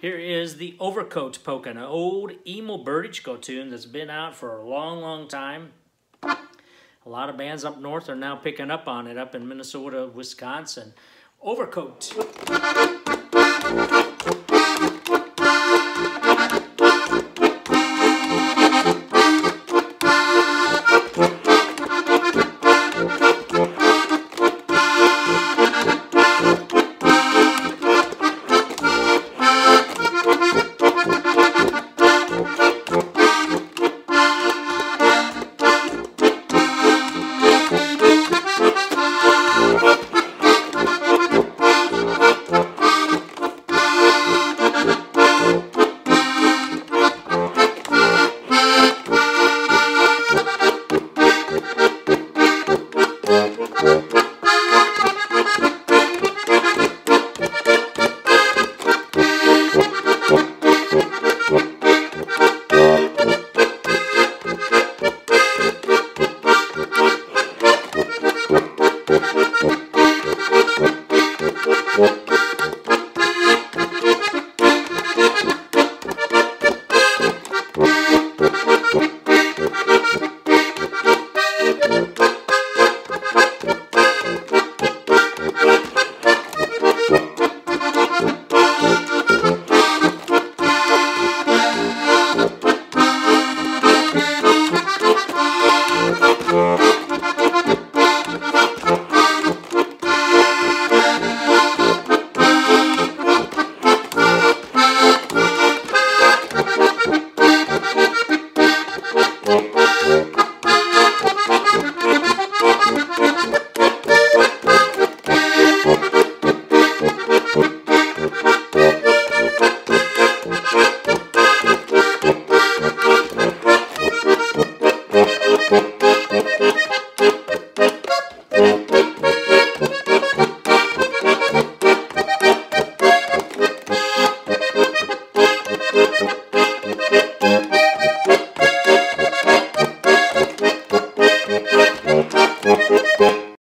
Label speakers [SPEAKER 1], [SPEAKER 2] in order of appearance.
[SPEAKER 1] Here is the Overcoat Polka, an old emo Birdichko tune that's been out for a long, long time. A lot of bands up north are now picking up on it, up in Minnesota, Wisconsin. Overcoat.